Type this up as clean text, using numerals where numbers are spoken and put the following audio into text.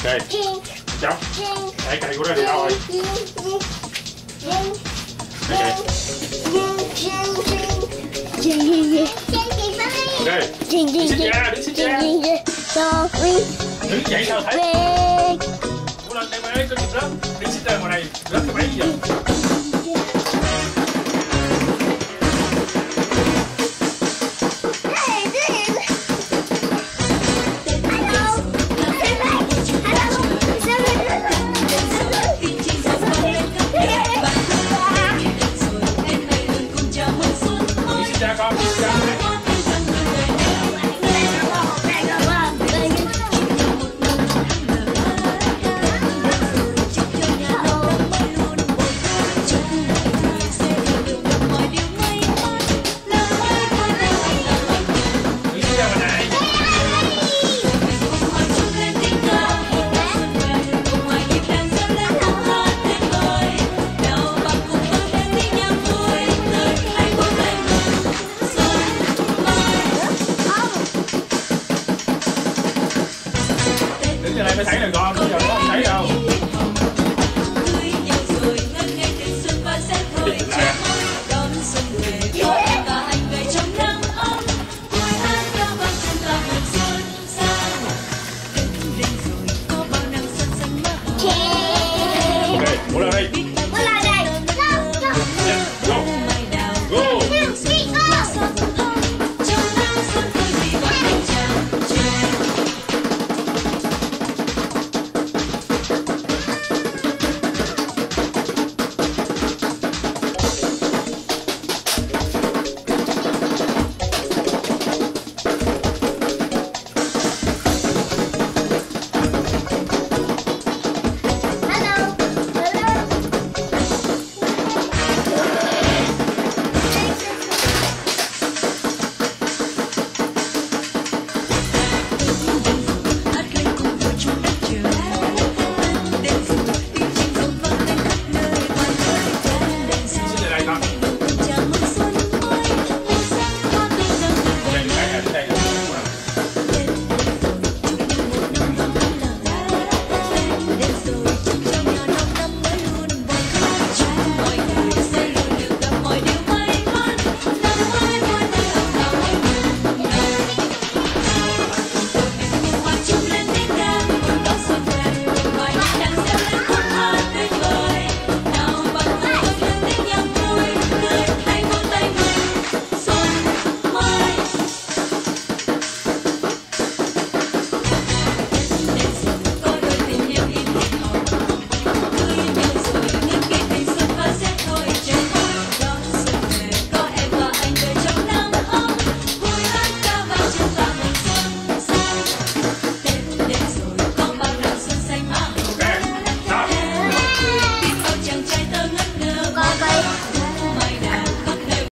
Chấm. Đây cây của nó đi đâu rồi? Đây ok. Đứng xích ra, đứng xích ra. Đứng dậy sao thấy? Ủa lên đây mới có nhịp đó. Đứng xích ra ngoài này, rớt cái bẫy gì vậy? Đứng đây mới thấy được con, bây giờ nó không thấy đâu. Ok, mua lên đi.